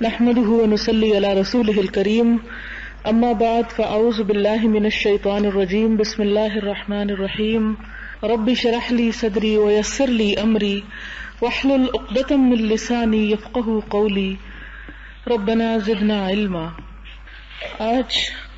نحمده ونصلي على رسوله الكريم اما بعد فاعوذ بالله من الشيطان الرجيم بسم الله الرحمن الرحيم رب اشرح لي صدري ويسر لي امري واحلل عقدة من لساني يفقهوا قولي ربنا زدنا علما۔ آج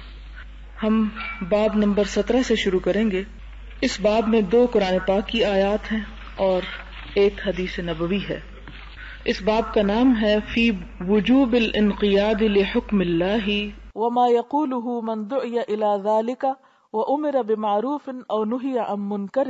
ہم باب نمبر 17 سے شروع کریں گے۔ اس باب میں 2 قرآن پاک کی آیات ہیں اور ایک حدیث نبوی ہے۔ اس باب کا نام ہے فی وجوب الانقیاد لحکم اللہ وما یقولہ من دعی الی ذلک وامر بمعروف او نہی عن منکر۔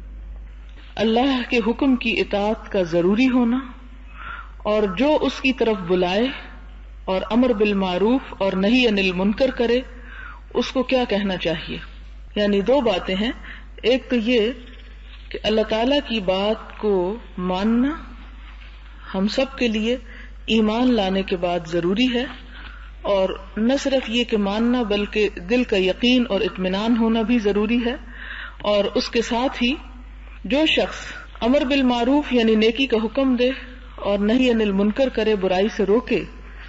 اللہ کے حکم کی اطاعت کا ضروری ہونا اور جو اس کی طرف بلائے اور امر بالمعروف اور نہی عن المنکر کرے اس کو کیا کہنا چاہیے۔ یعنی 2 باتیں ہیں، ایک تو یہ کہ اللہ تعالی کی بات کو ماننا ہم سب کے لیے ایمان لانے کے بعد ضروری ہے، اور نہ صرف یہ کہ ماننا بلکہ دل کا یقین اور اطمینان ہونا بھی ضروری ہے۔ اور اس کے ساتھ ہی جو شخص امر بالمعروف یعنی نیکی کا حکم دے اور نہی عن المنکر کرے، برائی سے روکے،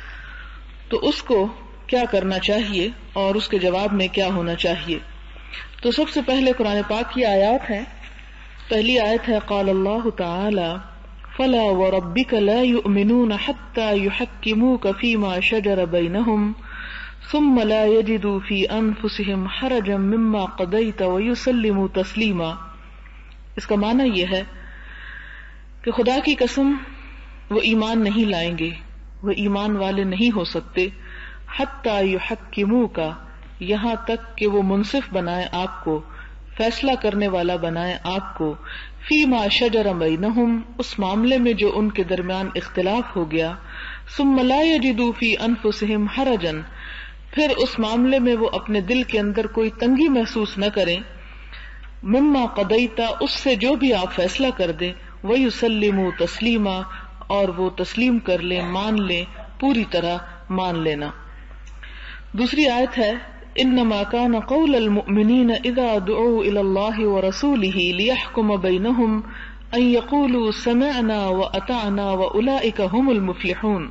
تو اس کو کیا کرنا چاہیے اور اس کے جواب میں کیا ہونا چاہیے۔ تو سب سے پہلے قرآن پاک کی آیات ہیں۔ پہلی آیت ہے قال اللہ تعالی فلا وربک لا یؤمنون حتی یحکموک فیما شجر بینہم ثم لا یجدوا فی انفسہم حرجا مما قضیت ویسلموا تسلیما۔ اس کا معنی یہ ہے کہ خدا کی قسم وہ ایمان نہیں لائیں گے، وہ ایمان والے نہیں ہو سکتے حتی یحکموک، یہاں تک کہ وہ منصف بنائے آپ کو، فیصلہ کرنے والا بنائے آپ کو، فیما شجر بینہم، اس معاملے میں جو ان کے درمیان اختلاف ہو گیا، ثم لا یجدوا فی انفسہم حرجا، پھر اس معاملے میں وہ اپنے دل کے اندر کوئی تنگی محسوس نہ کریں، مما قضیت، اس سے جو بھی آپ فیصلہ کر دیں، ویسلموا تسلیما، اور وہ تسلیم کر لیں، مان لیں، پوری طرح مان لینا۔ دوسری آیت ہے انما كان قول المؤمنین اذا دعوا الى اللہ ورسولہ لیحکم بینہم ان یقولوا سمعنا واطعنا واولئک هم المفلحون،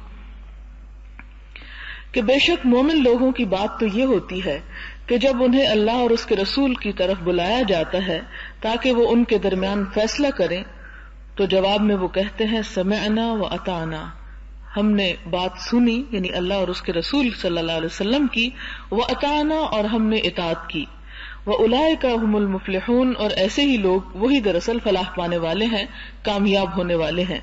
کہ بے شک مومن لوگوں کی بات تو یہ ہوتی ہے کہ جب انہیں اللہ اور اس کے رسول کی طرف بلایا جاتا ہے تاکہ وہ ان کے درمیان فیصلہ کریں، تو جواب میں وہ کہتے ہیں سمعنا واطعنا، ہم نے بات سنی، یعنی اللہ اور اس کے رسول صلی اللہ علیہ وسلم کی، وَأَطَعْنَا، اور ہم نے اطاعت کی، وَأُولَئِكَ هُمُ الْمُفْلِحُونَ، اور ایسے ہی لوگ وہی دراصل فلاح پانے والے ہیں، کامیاب ہونے والے ہیں۔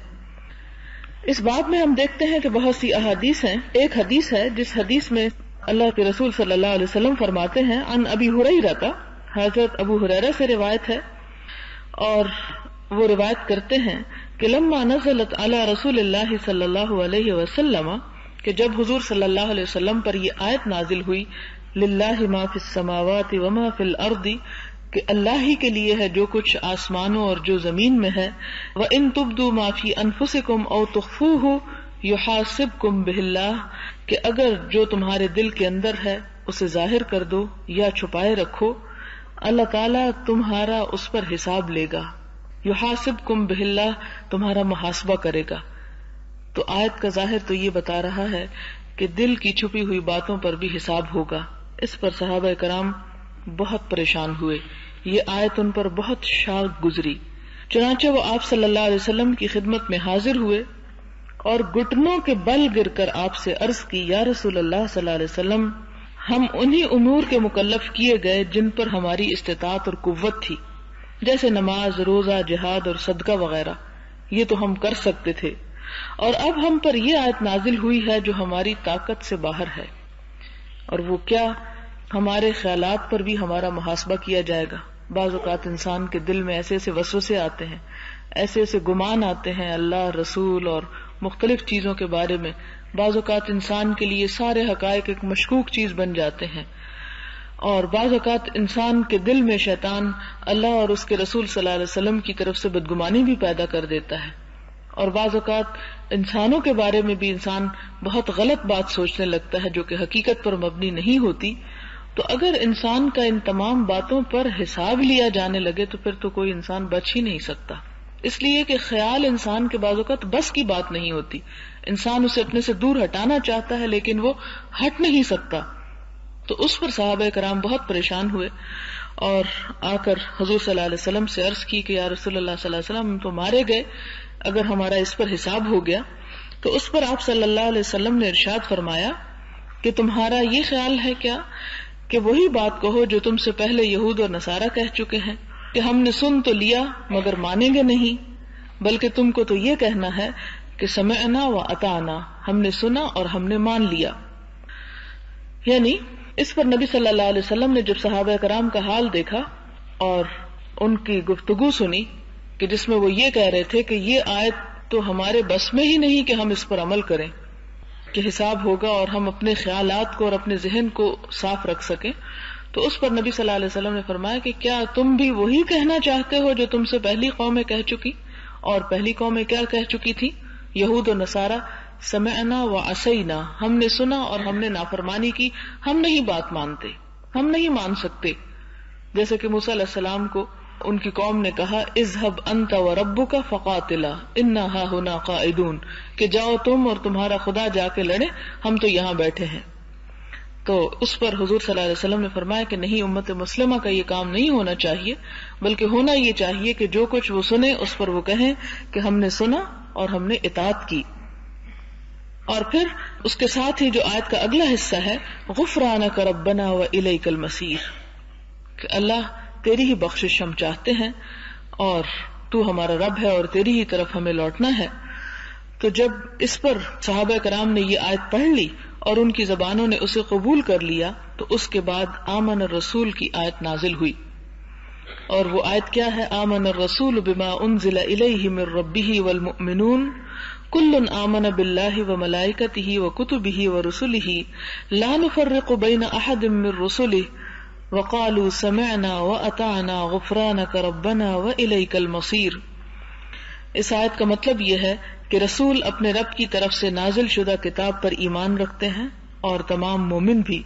اس بات میں ہم دیکھتے ہیں کہ بہت سی احادیث ہیں۔ ایک حدیث ہے جس حدیث میں اللہ کے رسول صلی اللہ علیہ وسلم فرماتے ہیں عن ابی ہریرہ، حضرت ابو ہریرہ سے روایت ہے، اور وہ روایت کرتے ہیں کہ لما نزلت علی رسول اللہ صلی اللہ علیہ وسلم، کہ جب حضور صلی اللہ علیہ وسلم پر یہ آیت نازل ہوئی للہ ما فی السماوات وما فی الارض، کہ اللہ ہی کے لیے ہے جو کچھ آسمانوں اور جو زمین میں ہے، وَإِن تُبْدُوا مَا فِي أَنفُسِكُمْ أَوْ تُخْفُوهُ يُحَاسِبْكُمْ بِهِ اللَّهُ، کہ اگر جو تمہارے دل کے اندر ہے اسے ظاہر کر دو یا چھپائے رکھو، اللہ تعالیٰ تمہارا اس پر حساب لے گا، یحاسبکم بہ اللہ، تمہارا محاسبہ کرے گا۔ تو آیت کا ظاہر تو یہ بتا رہا ہے کہ دل کی چھپی ہوئی باتوں پر بھی حساب ہوگا۔ اس پر صحابہ کرام بہت پریشان ہوئے، یہ آیت ان پر بہت شاق گزری، چنانچہ وہ آپ صلی اللہ علیہ وسلم کی خدمت میں حاضر ہوئے اور گھٹنوں کے بل گر کر آپ سے عرض کی، یا رسول اللہ صلی اللہ علیہ وسلم، ہم انہی امور کے مکلف کیے گئے جن پر ہماری استطاعت اور قوت تھی، جیسے نماز، روزہ، جہاد اور صدقہ وغیرہ، یہ تو ہم کر سکتے تھے، اور اب ہم پر یہ آیت نازل ہوئی ہے جو ہماری طاقت سے باہر ہے، اور وہ کیا، ہمارے خیالات پر بھی ہمارا محاسبہ کیا جائے گا۔ بعض اوقات انسان کے دل میں ایسے ایسے وسوسے آتے ہیں، ایسے ایسے گمان آتے ہیں اللہ، رسول اور مختلف چیزوں کے بارے میں، بعض اوقات انسان کے لیے سارے حقائق ایک مشکوک چیز بن جاتے ہیں، اور بعض اوقات انسان کے دل میں شیطان اللہ اور اس کے رسول صلی اللہ علیہ وسلم کی طرف سے بدگمانی بھی پیدا کر دیتا ہے، اور بعض اوقات انسانوں کے بارے میں بھی انسان بہت غلط بات سوچنے لگتا ہے جو کہ حقیقت پر مبنی نہیں ہوتی۔ تو اگر انسان کا ان تمام باتوں پر حساب لیا جانے لگے تو پھر تو کوئی انسان بچ ہی نہیں سکتا۔ اس لیے کہ خیال انسان کے بعض اوقات بس کی بات نہیں ہوتی، انسان اسے اپنے سے دور ہٹانا چاہتا ہے لیکن وہ ہٹ نہیں سکتا. تو اس پر صحابہ کرام بہت پریشان ہوئے اور آ کر حضور صلی اللہ علیہ وسلم سے عرض کی کہ یا رسول اللہ صلی اللہ علیہ وسلم، ہم تو مارے گئے اگر ہمارا اس پر حساب ہو گیا. تو اس پر آپ صلی اللہ علیہ وسلم نے ارشاد فرمایا کہ تمہارا یہ خیال ہے کیا کہ وہی بات کہو جو تم سے پہلے یہود اور نصارہ کہہ چکے ہیں کہ ہم نے سن تو لیا مگر مانیں گے نہیں، بلکہ تم کو تو یہ کہنا ہے کہ سمعنا و اطعنا، ہم نے سنا اور ہم نے مان لیا. یعنی اس پر نبی صلی اللہ علیہ وسلم نے جب صحابہ کرام کا حال دیکھا اور ان کی گفتگو سنی کہ جس میں وہ یہ کہہ رہے تھے کہ یہ آیت تو ہمارے بس میں ہی نہیں کہ ہم اس پر عمل کریں کہ حساب ہوگا اور ہم اپنے خیالات کو اور اپنے ذہن کو صاف رکھ سکیں، تو اس پر نبی صلی اللہ علیہ وسلم نے فرمایا کہ کیا تم بھی وہی کہنا چاہتے ہو جو تم سے پہلی قومیں کہہ چکی؟ اور پہلی قومیں کیا کہہ چکی تھی؟ یہود و نصارہ سمعنا و عصینا، ہم نے سنا اور ہم نے نافرمانی کی، ہم نہیں بات مانتے، ہم نہیں مان سکتے. جیسے کہ موسیٰ علیہ السلام کو ان کی قوم نے کہا اذهب انت وربک فقاتلا انا ہاہنا قاعدون، کہ جاؤ تم اور تمہارا خدا جا کے لڑے، ہم تو یہاں بیٹھے ہیں. تو اس پر حضور صلی اللہ علیہ وسلم نے فرمایا کہ نہیں، امت مسلمہ کا یہ کام نہیں ہونا چاہیے، بلکہ ہونا یہ چاہیے کہ جو کچھ وہ سنے اس پر وہ کہیں کہ ہم نے سنا اور ہم نے اطاعت کی. اور پھر اس کے ساتھ ہی جو آیت کا اگلا حصہ ہے غفرانک ربنا والیک المصیر، کہ اللہ تیری ہی بخشش ہم چاہتے ہیں اور تو ہمارا رب ہے اور تیری ہی طرف ہمیں لوٹنا ہے. تو جب اس پر صحابہ کرام نے یہ آیت پڑھ لی اور ان کی زبانوں نے اسے قبول کر لیا تو اس کے بعد آمن الرسول کی آیت نازل ہوئی. اور وہ آیت کیا ہے؟ آمن الرسول بما انزل الیہ من ربہ والمؤمنون کل آمن باللہ وملائکتہ وکتبہ ورسلہ لا نفرق بین احد من رسلہ وقالوا سمعنا واطعنا غفرانک ربنا والیک المصیر. اس آیت کا مطلب یہ ہے کہ رسول اپنے رب کی طرف سے نازل شدہ کتاب پر ایمان رکھتے ہیں اور تمام مومن بھی،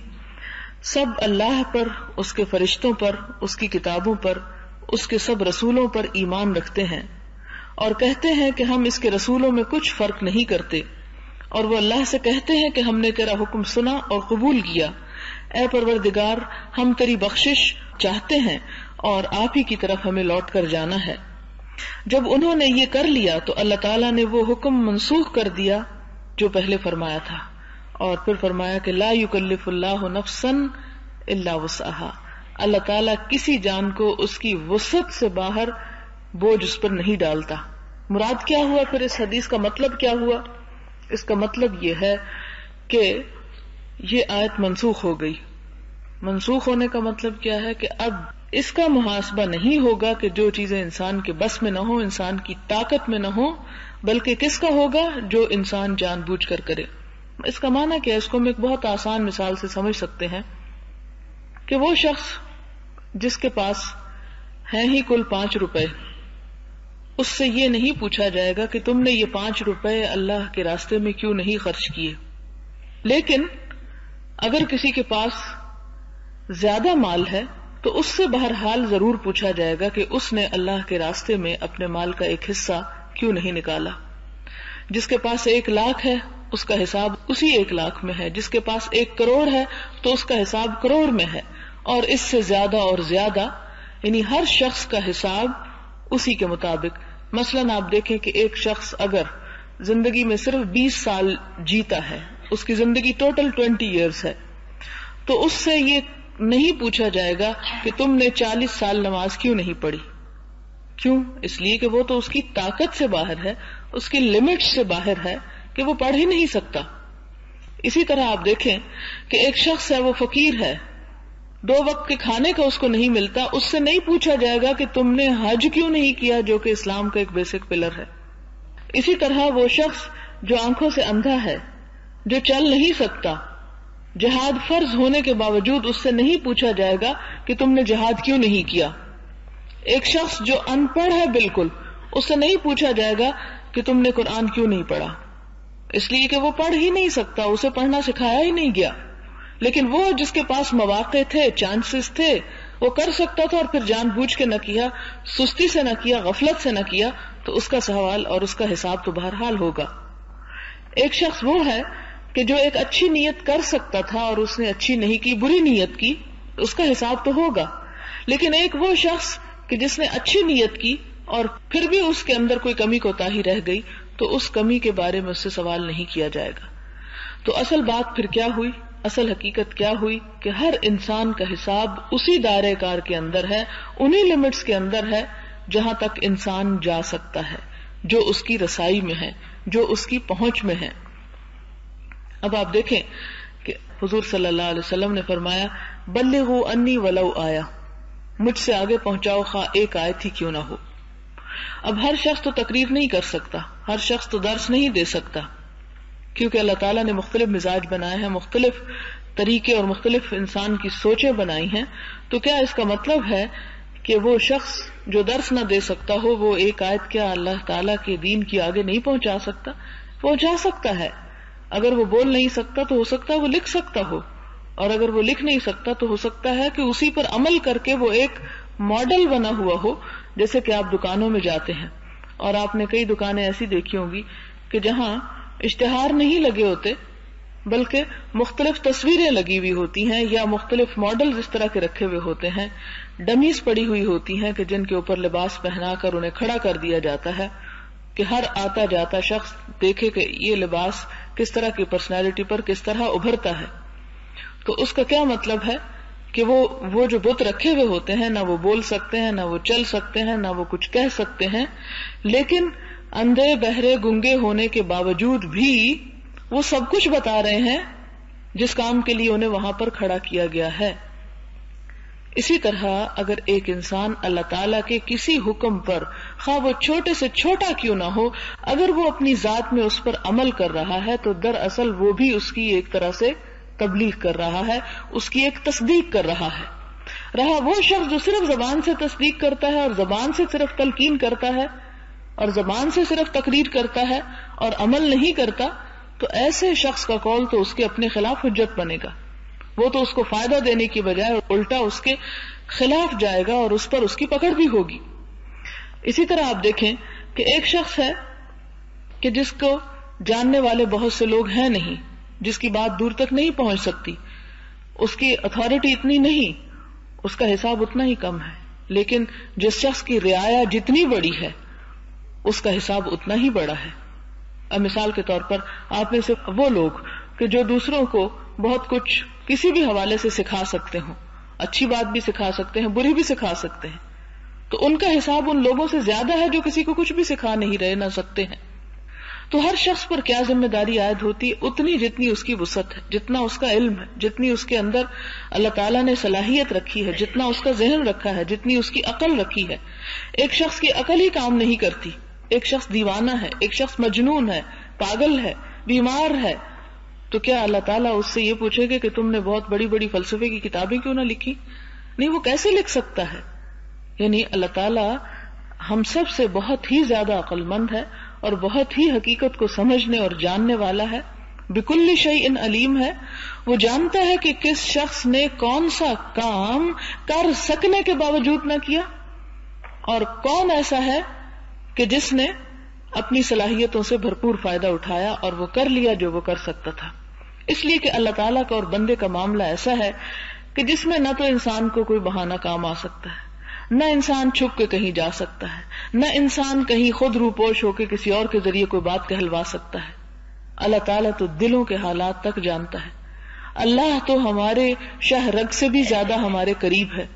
سب اللہ پر، اس کے فرشتوں پر، اس کی کتابوں پر، اس کے سب رسولوں پر ایمان رکھتے ہیں اور کہتے ہیں کہ ہم اس کے رسولوں میں کچھ فرق نہیں کرتے، اور وہ اللہ سے کہتے ہیں کہ ہم نے تیرا حکم سنا اور قبول کیا، اے پروردگار ہم تیری بخشش چاہتے ہیں اور آپ ہی کی طرف ہمیں لوٹ کر جانا ہے. جب انہوں نے یہ کر لیا تو اللہ تعالیٰ نے وہ حکم منسوخ کر دیا جو پہلے فرمایا تھا، اور پھر فرمایا کہ لا یکلف اللہ نفسا الا وسعها، اللہ تعالیٰ کسی جان کو اس کی وسعت سے باہر بوجھ اس پر نہیں ڈالتا. مراد کیا ہوا پھر اس حدیث کا مطلب کیا ہوا؟ اس کا مطلب یہ ہے کہ یہ آیت منسوخ ہو گئی. منسوخ ہونے کا مطلب کیا ہے کہ اب اس کا محاسبہ نہیں ہوگا کہ جو چیزیں انسان کے بس میں نہ ہو، انسان کی طاقت میں نہ ہو، بلکہ کس کا ہوگا؟ جو انسان جان بوجھ کر کرے. اس کا معنی کیا ہے؟ اس کو ہم ایک بہت آسان مثال سے سمجھ سکتے ہیں کہ وہ شخص جس کے پاس ہیں ہی کل 5 روپے، اس سے یہ نہیں پوچھا جائے گا کہ تم نے یہ 5 روپے اللہ کے راستے میں کیوں نہیں خرچ کیے. لیکن اگر کسی کے پاس زیادہ مال ہے تو اس سے بہرحال ضرور پوچھا جائے گا کہ اس نے اللہ کے راستے میں اپنے مال کا ایک حصہ کیوں نہیں نکالا. جس کے پاس 1 لاکھ ہے اس کا حساب اسی 1 لاکھ میں ہے، جس کے پاس 1 کروڑ ہے تو اس کا حساب کروڑ میں ہے، اور اس سے زیادہ اور زیادہ، یعنی ہر شخص کا حساب اسی کے مطابق. مثلاً آپ دیکھیں کہ ایک شخص اگر زندگی میں صرف 20 سال جیتا ہے، اس کی زندگی ٹوٹل 20 ایئرس ہے، تو اس سے یہ نہیں پوچھا جائے گا کہ تم نے 40 سال نماز کیوں نہیں پڑھی. کیوں؟ اس لیے کہ وہ تو اس کی طاقت سے باہر ہے، اس کی لمٹ سے باہر ہے کہ وہ پڑھ ہی نہیں سکتا. اسی طرح آپ دیکھیں کہ ایک شخص ہے، وہ فقیر ہے، 2 وقت کے کھانے کا اس کو نہیں ملتا، اس سے نہیں پوچھا جائے گا کہ تم نے حج کیوں نہیں کیا، جو کہ اسلام کا ایک بیسک پلر ہے. اسی طرح وہ شخص جو آنکھوں سے اندھا ہے، جو چل نہیں سکتا، جہاد فرض ہونے کے باوجود اس سے نہیں پوچھا جائے گا کہ تم نے جہاد کیوں نہیں کیا. ایک شخص جو ان پڑھ ہے بالکل، اس سے نہیں پوچھا جائے گا کہ تم نے قرآن کیوں نہیں پڑھا، اس لیے کہ وہ پڑھ ہی نہیں سکتا، اسے پڑھنا سکھایا ہی نہیں گیا. لیکن وہ جس کے پاس مواقع تھے، چانسز تھے، وہ کر سکتا تھا اور پھر جان بوجھ کے نہ کیا، سستی سے نہ کیا، غفلت سے نہ کیا، تو اس کا سوال اور اس کا حساب تو بہرحال ہوگا. ایک شخص وہ ہے کہ جو ایک اچھی نیت کر سکتا تھا اور اس نے اچھی نہیں کی، بری نیت کی، اس کا حساب تو ہوگا. لیکن ایک وہ شخص کہ جس نے اچھی نیت کی اور پھر بھی اس کے اندر کوئی کمی کوتاہی رہ گئی، تو اس کمی کے بارے میں اس سے سوال نہیں کیا جائے گا. تو اصل بات پھر کیا ہوئی؟ اصل حقیقت کیا ہوئی کہ ہر انسان کا حساب اسی دائرے کار کے اندر ہے، انہی لمٹس کے اندر ہے جہاں تک انسان جا سکتا ہے، جو اس کی رسائی میں ہے، جو اس کی پہنچ میں ہے. اب آپ دیکھیں کہ حضور صلی اللہ علیہ وسلم نے فرمایا بلغوا انی ولو آیا، مجھ سے آگے پہنچاؤ خواہ ایک آیت ہی کیوں نہ ہو. اب ہر شخص تو تقریر نہیں کر سکتا، ہر شخص تو درس نہیں دے سکتا، کیونکہ اللہ تعالیٰ نے مختلف مزاج بنائے ہیں، مختلف طریقے اور مختلف انسان کی سوچیں بنائی ہیں. تو کیا اس کا مطلب ہے کہ وہ شخص جو درس نہ دے سکتا ہو وہ ایک آیت کیا اللہ تعالیٰ کے دین کی آگے نہیں پہنچا سکتا؟ پہنچا سکتا ہے. اگر وہ بول نہیں سکتا تو ہو سکتا ہے وہ لکھ سکتا ہو، اور اگر وہ لکھ نہیں سکتا تو ہو سکتا ہے کہ اسی پر عمل کر کے وہ ایک ماڈل بنا ہوا ہو. جیسے کہ آپ دکانوں میں جاتے ہیں اور آپ نے کئی دکانیں ایسی دیکھی ہوں گی کہ جہاں اشتہار نہیں لگے ہوتے بلکہ مختلف تصویریں لگی ہوئی ہوتی ہیں یا مختلف ماڈلز اس طرح کے رکھے ہوئے ہوتے ہیں، ڈمیز پڑی ہوئی ہوتی ہیں کہ جن کے اوپر لباس پہنا کر انہیں کھڑا کر دیا جاتا ہے کہ ہر آتا جاتا شخص دیکھے کہ یہ لباس کس طرح کی پرسنالٹی پر کس طرح ابھرتا ہے. تو اس کا کیا مطلب ہے کہ وہ جو بت رکھے ہوئے ہوتے ہیں نہ وہ بول سکتے ہیں، نہ وہ چل سکتے ہیں، نہ وہ کچھ کہہ سکتے ہیں، لیکن اندھے بہرے گنگے ہونے کے باوجود بھی وہ سب کچھ بتا رہے ہیں جس کام کے لیے انہیں وہاں پر کھڑا کیا گیا ہے. اسی طرح اگر ایک انسان اللہ تعالیٰ کے کسی حکم پر خواہ وہ چھوٹے سے چھوٹا کیوں نہ ہو، اگر وہ اپنی ذات میں اس پر عمل کر رہا ہے تو دراصل وہ بھی اس کی ایک طرح سے تبلیغ کر رہا ہے، اس کی ایک تصدیق کر رہا ہے. رہا وہ شخص جو صرف زبان سے تصدیق کرتا ہے اور زبان سے صرف تلقین کرتا ہے اور زبان سے صرف تقریر کرتا ہے اور عمل نہیں کرتا، تو ایسے شخص کا قول تو اس کے اپنے خلاف حجت بنے گا. وہ تو اس کو فائدہ دینے کی بجائے الٹا اس کے خلاف جائے گا اور اس پر اس کی پکڑ بھی ہوگی. اسی طرح آپ دیکھیں کہ ایک شخص ہے کہ جس کو جاننے والے بہت سے لوگ ہیں نہیں، جس کی بات دور تک نہیں پہنچ سکتی، اس کی اتھارٹی اتنی نہیں، اس کا حساب اتنا ہی کم ہے. لیکن جس شخص کی رعایا جتنی بڑی ہے اس کا حساب اتنا ہی بڑا ہے. اب مثال کے طور پر آپ میں سے وہ لوگ کہ جو دوسروں کو بہت کچھ کسی بھی حوالے سے سکھا سکتے ہوں، اچھی بات بھی سکھا سکتے ہیں، بری بھی سکھا سکتے ہیں، تو ان کا حساب ان لوگوں سے زیادہ ہے جو کسی کو کچھ بھی سکھا نہیں رہے، نہ سکتے ہیں. تو ہر شخص پر کیا ذمہ داری عائد ہوتی ہے؟ اتنی جتنی اس کی وسعت ہے، جتنا اس کا علم ہے، جتنی اس کے اندر اللہ تعالیٰ نے صلاحیت رکھی ہے، جتنا اس کا ذہن رکھا ہے، جتنی اس کی عقل رکھی ہے. ایک شخص کی عقل ہی کام نہیں کرتی، ایک شخص دیوانہ ہے، ایک شخص مجنون ہے، پاگل ہے، بیمار ہے، تو کیا اللہ تعالیٰ اس سے یہ پوچھے گا کہ تم نے بہت بڑی بڑی فلسفے کی کتابیں کیوں نہ لکھی؟ نہیں، وہ کیسے لکھ سکتا ہے؟ یعنی اللہ تعالیٰ ہم سب سے بہت ہی زیادہ عقل مند ہے اور بہت ہی حقیقت کو سمجھنے اور جاننے والا ہے. بکل شیء علیم ہے. وہ جانتا ہے کہ کس شخص نے کون سا کام کر سکنے کے باوجود نہ کیا اور کون ایسا ہے کہ جس نے اپنی صلاحیتوں سے بھرپور فائدہ اٹھایا اور وہ کر لیا جو وہ کر سکتا تھا. اس لیے کہ اللہ تعالیٰ کا اور بندے کا معاملہ ایسا ہے کہ جس میں نہ تو انسان کو کوئی بہانہ کام آ سکتا ہے، نہ انسان چھپ کے کہیں جا سکتا ہے، نہ انسان کہیں خود روپوش ہو کے کسی اور کے ذریعے کوئی بات کہلوا سکتا ہے. اللہ تعالیٰ تو دلوں کے حالات تک جانتا ہے. اللہ تو ہمارے شہ رگ سے بھی زیادہ ہمارے قریب ہے.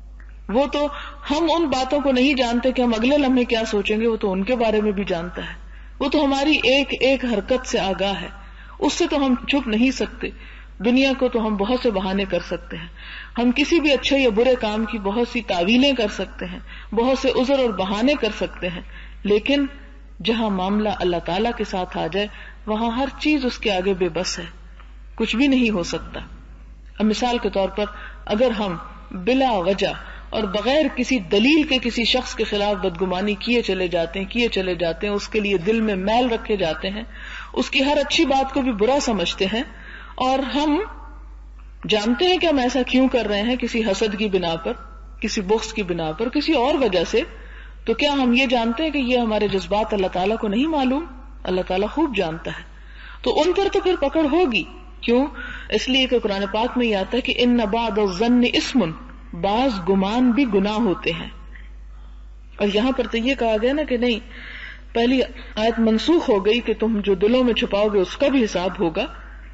وہ تو ہم ان باتوں کو نہیں جانتے کہ ہم اگلے لمحے کیا سوچیں گے، وہ تو ان کے بارے میں بھی جانتا ہے. وہ تو ہماری ایک ایک حرکت سے آگاہ ہے، اس سے تو ہم چھپ نہیں سکتے. دنیا کو تو ہم بہت سے بہانے کر سکتے ہیں، ہم کسی بھی اچھے یا برے کام کی بہت سی تعویلیں کر سکتے ہیں، بہت سے عذر اور بہانے کر سکتے ہیں، لیکن جہاں معاملہ اللہ تعالیٰ کے ساتھ آ جائے وہاں ہر چیز اس کے آگے بے بس ہے، کچھ بھی نہیں ہو سکتا. اب مثال کے طور پر اگر ہم بلا وجہ اور بغیر کسی دلیل کے کسی شخص کے خلاف بدگمانی کیے چلے جاتے ہیں، اس کے لیے دل میں میل رکھے جاتے ہیں، اس کی ہر اچھی بات کو بھی برا سمجھتے ہیں، اور ہم جانتے ہیں کہ ہم ایسا کیوں کر رہے ہیں، کسی حسد کی بنا پر، کسی بغض کی بنا پر، کسی اور وجہ سے، تو کیا ہم یہ جانتے ہیں کہ یہ ہمارے جذبات اللہ تعالیٰ کو نہیں معلوم؟ اللہ تعالیٰ خوب جانتا ہے. تو ان پر تو پھر پکڑ ہوگی. کیوں؟ اس لیے کہ قرآن پاک میں یہ آتا ہے کہ ان بعض الظن اسم، بعض گمان بھی گناہ ہوتے ہیں. اور یہاں پر تو یہ کہا گیا نا کہ نہیں، پہلی آیت منسوخ ہو گئی کہ تم جو دلوں میں چھپاؤ گے اس کا بھی حساب ہوگا.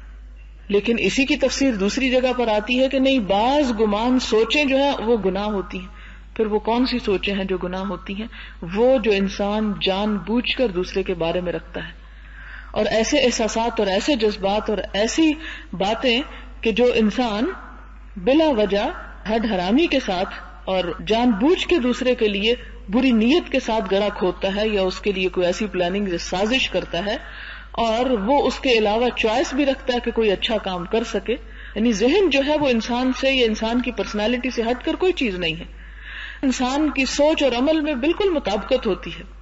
لیکن اسی کی تفسیر دوسری جگہ پر آتی ہے کہ نہیں، بعض گمان سوچیں جو ہیں وہ گناہ ہوتی ہیں. پھر وہ کون سی سوچیں ہیں جو گناہ ہوتی ہیں؟ وہ جو انسان جان بوجھ کر دوسرے کے بارے میں رکھتا ہے، اور ایسے احساسات اور ایسے جذبات اور ایسی باتیں کہ جو انسان بلا وجہ حد حرامی کے ساتھ اور جان بوجھ کے دوسرے کے لیے بری نیت کے ساتھ گڑا کھودتا ہے، یا اس کے لیے کوئی ایسی پلاننگ سازش کرتا ہے، اور وہ اس کے علاوہ چوائس بھی رکھتا ہے کہ کوئی اچھا کام کر سکے. یعنی ذہن جو ہے وہ انسان سے یا انسان کی پرسنالٹی سے ہٹ کر کوئی چیز نہیں ہے. انسان کی سوچ اور عمل میں بالکل مطابقت ہوتی ہے.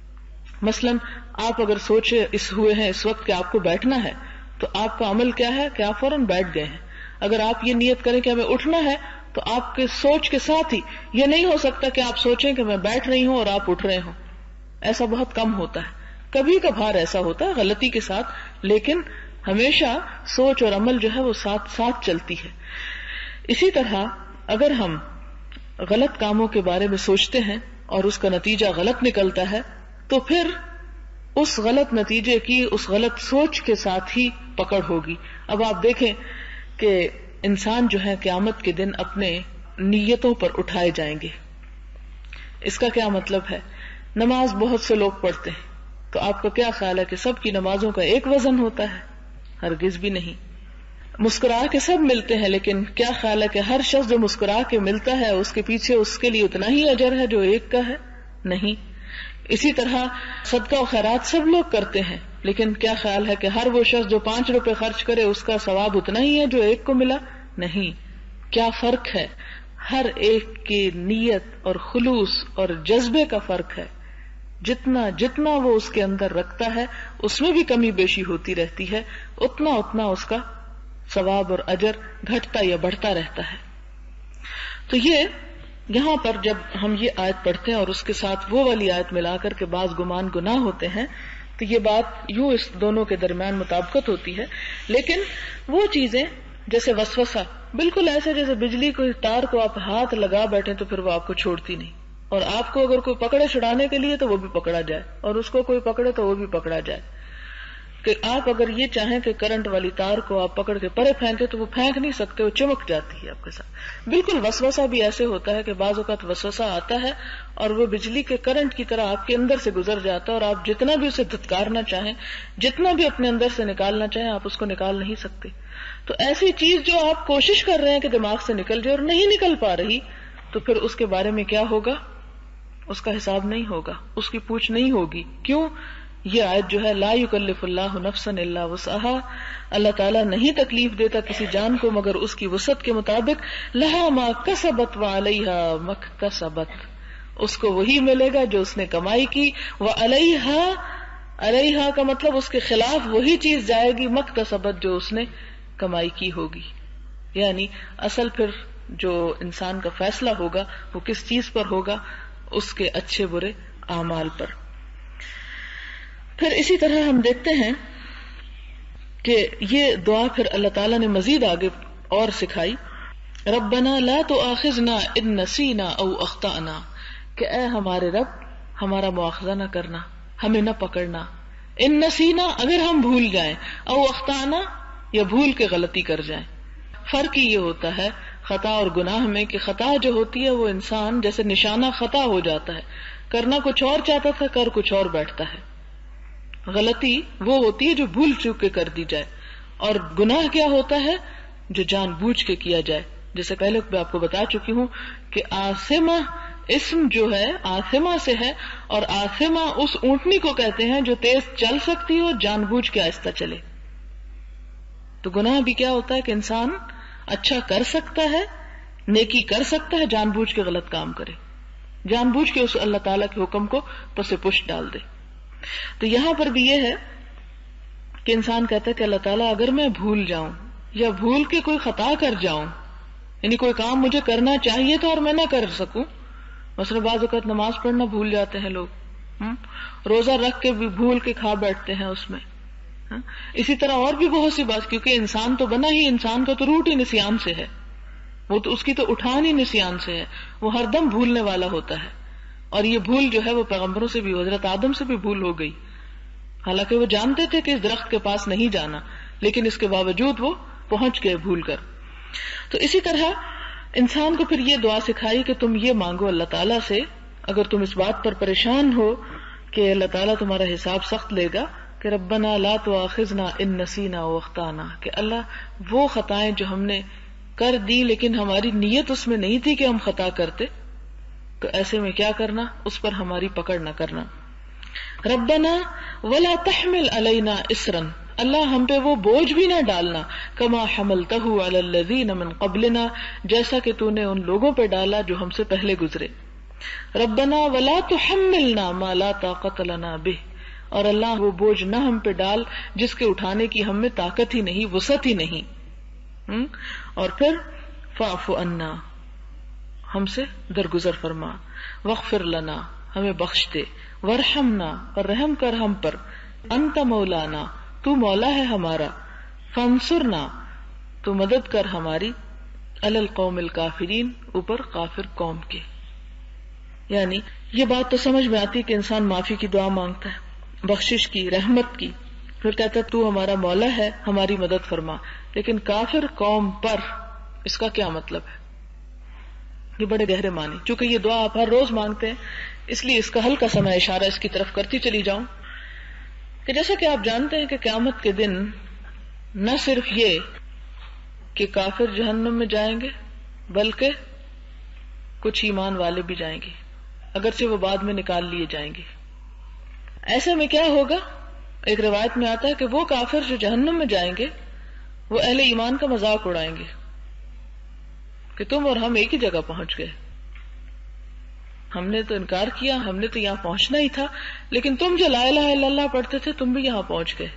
مثلا آپ اگر سوچے ہوئے ہیں اس وقت کہ آپ کو بیٹھنا ہے، تو آپ کا عمل کیا ہے کہ آپ فوراً بیٹھ گئے ہیں. اگر آپ یہ نیت کریں کہ ہمیں اٹھنا ہے، تو آپ کے سوچ کے ساتھ ہی یہ نہیں ہو سکتا کہ آپ سوچیں کہ میں بیٹھ رہی ہوں اور آپ اٹھ رہے ہوں. ایسا بہت کم ہوتا ہے. کبھی کبھار ایسا ہوتا ہے غلطی کے ساتھ، لیکن ہمیشہ سوچ اور عمل جو ہے وہ ساتھ ساتھ چلتی ہے. اسی طرح اگر ہم غلط کاموں کے بارے میں سوچتے ہیں اور اس کا نتیجہ غلط نکلتا ہے، تو پھر اس غلط نتیجے کی اس غلط سوچ کے ساتھ ہی پکڑ ہوگی. اب آپ دیکھیں کہ انسان جو ہے قیامت کے دن اپنے نیتوں پر اٹھائے جائیں گے. اس کا کیا مطلب ہے؟ نماز بہت سے لوگ پڑھتے ہیں، تو آپ کا کیا خیال ہے کہ سب کی نمازوں کا ایک وزن ہوتا ہے؟ ہرگز بھی نہیں. مسکرا کے سب ملتے ہیں، لیکن کیا خیال ہے کہ ہر شخص جو مسکرا کے ملتا ہے اس کے پیچھے اس کے لیے اتنا ہی اجر ہے جو ایک کا ہے؟ نہیں. اسی طرح صدقہ و خیرات سب لوگ کرتے ہیں، لیکن کیا خیال ہے کہ ہر وہ شخص جو 5 روپے خرچ کرے اس کا ثواب اتنا ہی ہے جو ایک کو ملا؟ نہیں. کیا فرق ہے؟ ہر ایک کی نیت اور خلوص اور جذبے کا فرق ہے. جتنا وہ اس کے اندر رکھتا ہے اس میں بھی کمی بیشی ہوتی رہتی ہے، اتنا اس کا ثواب اور اجر گھٹتا یا بڑھتا رہتا ہے. تو یہاں پر جب ہم یہ آیت پڑھتے ہیں اور اس کے ساتھ وہ والی آیت ملا کر کے بعض گمان گناہ ہوتے ہیں، تو یہ بات یوں اس دونوں کے درمیان مطابقت ہوتی ہے. لیکن وہ چیزیں جیسے وسوسہ، بالکل ایسے جیسے بجلی کوئی تار کو آپ ہاتھ لگا بیٹھے تو پھر وہ آپ کو چھوڑتی نہیں، اور آپ کو اگر کوئی پکڑے چھڑانے کے لیے تو وہ بھی پکڑا جائے، اور اس کو کوئی پکڑے تو وہ بھی پکڑا جائے. کہ آپ اگر یہ چاہیں کہ کرنٹ والی تار کو آپ پکڑ کے پرے پھینکے تو وہ پھینک نہیں سکتے، وہ چمک جاتی ہے آپ کے ساتھ. بالکل وسوسہ بھی ایسے ہوتا ہے کہ بعض اوقات وسوسہ آتا ہے اور وہ بجلی کے کرنٹ کی طرح آپ کے اندر سے گزر جاتا ہے، اور آپ جتنا بھی اسے دھتکارنا چاہیں، جتنا بھی اپنے اندر سے نکالنا چاہیں، آپ اس کو نکال نہیں سکتے. تو ایسی چیز جو آپ کوشش کر رہے ہیں کہ دماغ سے نکل جائے اور نہیں نکل پا رہی، تو پھر اس کے بارے میں کیا ہوگا؟ اس کا حساب نہیں ہوگا، اس کی پوچھ نہیں ہوگی. کیوں؟ یہ آیت جو ہے لا یکلف اللہ نفسا الا وسعها، اللہ تعالیٰ نہیں تکلیف دیتا کسی جان کو مگر اس کی وسعت کے مطابق. لہا ما کسبت وعلیہا ما اکتسبت، اس کو وہی ملے گا جو اس نے کمائی کی. علیہا کا مطلب اس کے خلاف وہی چیز جائے گی ما اکتسبت جو اس نے کمائی کی ہوگی. یعنی اصل پھر جو انسان کا فیصلہ ہوگا وہ کس چیز پر ہوگا؟ اس کے اچھے برے اعمال پر. پھر اسی طرح ہم دیکھتے ہیں کہ یہ دعا پھر اللہ تعالیٰ نے مزید آگے اور سکھائی. ربنا لا تؤاخذنا ان نسینا او اخطأنا، کہ اے ہمارے رب ہمارا مواخذہ نہ کرنا، ہمیں نہ پکڑنا. ان نسینا اگر ہم بھول جائیں، او اخطأنا یا بھول کے غلطی کر جائیں. فرق ہی یہ ہوتا ہے خطا اور گناہ میں کہ خطا جو ہوتی ہے وہ انسان جیسے نشانہ خطا ہو جاتا ہے، کرنا کچھ اور چاہتا تھا کر کچھ اور بیٹھتا ہے. غلطی وہ ہوتی ہے جو بھول چوک کے کر دی جائے، اور گناہ کیا ہوتا ہے؟ جو جان بوجھ کے کیا جائے. جیسے پہلے میں آپ کو بتا چکی ہوں کہ آثمہ اسم جو ہے آثمہ سے ہے، اور آثمہ اس اونٹنی کو کہتے ہیں جو تیز چل سکتی ہو جان بوجھ کے آہستہ چلے. تو گناہ بھی کیا ہوتا ہے کہ انسان اچھا کر سکتا ہے، نیکی کر سکتا ہے، جان بوجھ کے غلط کام کرے، جان بوجھ کے اس اللہ تعالیٰ کے حکم کو پس پش ڈال دے. تو یہاں پر بھی یہ ہے کہ انسان کہتا ہے کہ اللہ تعالیٰ اگر میں بھول جاؤں یا بھول کے کوئی خطا کر جاؤں، یعنی کوئی کام مجھے کرنا چاہیے تھا اور میں نہ کر سکوں، مثلا بعض اوقات نماز پڑھنا بھول جاتے ہیں لوگ، روزہ رکھ کے بھی بھول کے کھا بیٹھتے ہیں اس میں. اسی طرح اور بھی بہت سی بات، کیونکہ انسان تو بنا ہی، انسان کا تو روٹ ہی نسیان سے ہے، وہ تو اس کی تو اٹھان ہی نسیان سے ہے، وہ ہر دم بھولنے والا ہوتا ہے. اور یہ بھول جو ہے وہ پیغمبروں سے بھی، حضرت آدم سے بھی بھول ہو گئی، حالانکہ وہ جانتے تھے کہ اس درخت کے پاس نہیں جانا، لیکن اس کے باوجود وہ پہنچ گئے بھول کر. تو اسی طرح انسان کو پھر یہ دعا سکھائی کہ تم یہ مانگو اللہ تعالیٰ سے، اگر تم اس بات پر پریشان ہو کہ اللہ تعالیٰ تمہارا حساب سخت لے گا، کہ ربنا لا تؤاخذنا ان نسینا او اخطانا، کہ اللہ وہ خطائیں جو ہم نے کر دی لیکن ہماری نیت اس میں نہیں تھی کہ ہم خطا کرتے، تو ایسے میں کیا کرنا، اس پر ہماری پکڑ نہ کرنا. ربنا ولا تحمل علینا اسرا، اللہ ہم پہ وہ بوجھ بھی نہ ڈالنا، کما حملتہ علی الذین من قبلنا، جیسا کہ تو نے ان لوگوں پہ ڈالا جو ہم سے پہلے گزرے. ربنا ولا تحملنا ما لا طاقت لنا بہ، اور اللہ وہ بوجھ نہ ہم پہ ڈال جس کے اٹھانے کی ہم میں طاقت ہی نہیں، وسعت ہی نہیں. اور پھر فاعف عنا، ہم سے درگزر فرما، واغفر لنا، ہمیں بخش دے، وارحمنا، اور رحم کر ہم پر، انت مولانا، تو مولا ہے ہمارا، فانصرنا، تو مدد کر ہماری، علی القوم الکافرین، اوپر کافر قوم کے. یعنی یہ بات تو سمجھ میں آتی کہ انسان معافی کی دعا مانگتا ہے، بخشش کی، رحمت کی، پھر کہتا ہے تو ہمارا مولا ہے، ہماری مدد فرما. لیکن کافر قوم پر، اس کا کیا مطلب ہے؟ یہ بڑے گہرے معنی، چونکہ یہ دعا آپ ہر روز مانگتے ہیں اس لیے اس کا ہلکا سا میں اشارہ اس کی طرف کرتی چلی جاؤں کہ جیسا کہ آپ جانتے ہیں کہ قیامت کے دن نہ صرف یہ کہ کافر جہنم میں جائیں گے بلکہ کچھ ایمان والے بھی جائیں گے، اگرچہ وہ بعد میں نکال لیے جائیں گے. ایسے میں کیا ہوگا؟ ایک روایت میں آتا ہے کہ وہ کافر جو جہنم میں جائیں گے وہ اہل ایمان کا مذاق اڑائیں گے کہ تم اور ہم ایک ہی جگہ پہنچ گئے، ہم نے تو انکار کیا، ہم نے تو یہاں پہنچنا ہی تھا، لیکن تم جو لا الہ الا اللہ پڑھتے تھے تم بھی یہاں پہنچ گئے.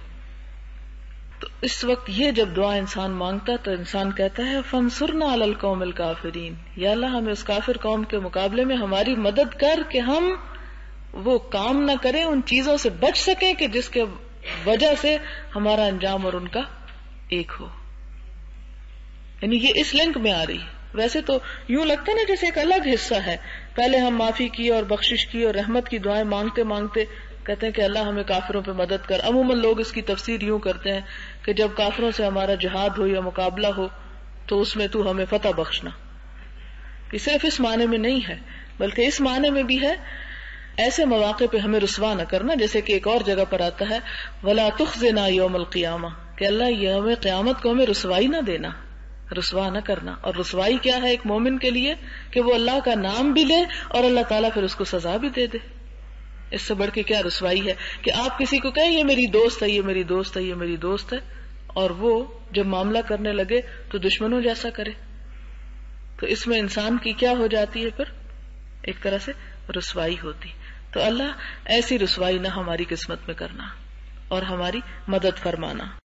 تو اس وقت یہ جب دعا انسان مانگتا تو انسان کہتا ہے فانصرنا علی القوم الکافرین، یا اللہ ہمیں اس کافر قوم کے مقابلے میں ہماری مدد کر کہ ہم وہ کام نہ کریں، ان چیزوں سے بچ سکیں کہ جس کے وجہ سے ہمارا انجام اور ان کا ایک ہو. یعنی یہ اس لنک میں آ رہی ہے. ویسے تو یوں لگتا ہے نا جیسے ایک الگ حصہ ہے، پہلے ہم معافی کی اور بخشش کی اور رحمت کی دعائیں مانگتے مانگتے کہتے ہیں کہ اللہ ہمیں کافروں پہ مدد کر. عموماً لوگ اس کی تفسیر یوں کرتے ہیں کہ جب کافروں سے ہمارا جہاد ہو یا مقابلہ ہو تو اس میں تو ہمیں فتح بخشنا. یہ صرف اس معنی میں نہیں ہے بلکہ اس معنی میں بھی ہے ایسے مواقع پہ ہمیں رسوا نہ کرنا، جیسے کہ ایک اور جگہ پر آتا ہے وَلَا تُخْزِنَا يَوْمَ الْقِيَامَةِ، کہ اللہ یہ ہمیں قیامت کو ہمیں رسوائی نہ دینا، رسوا نہ کرنا. اور رسوائی کیا ہے ایک مومن کے لیے؟ کہ وہ اللہ کا نام بھی لے اور اللہ تعالیٰ پھر اس کو سزا بھی دے دے. اس سے بڑھ کے کیا رسوائی ہے کہ آپ کسی کو کہیں یہ میری دوست ہے، یہ میری دوست ہے، یہ میری دوست ہے، اور وہ جب معاملہ کرنے لگے تو دشمنوں جیسا کرے. تو اس میں انسان کی کیا ہو جاتی ہے؟ پھر ایک طرح سے رسوائی ہوتی. تو اللہ ایسی رسوائی نہ ہماری قسمت میں کرنا اور ہماری مدد فرمانا.